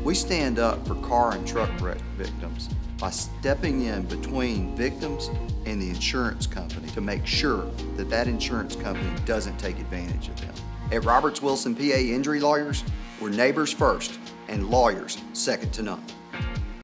We stand up for car and truck wreck victims by stepping in between victims and the insurance company to make sure that that insurance company doesn't take advantage of them. At Roberts Wilson PA Injury Lawyers, we're neighbors first and lawyers second to none.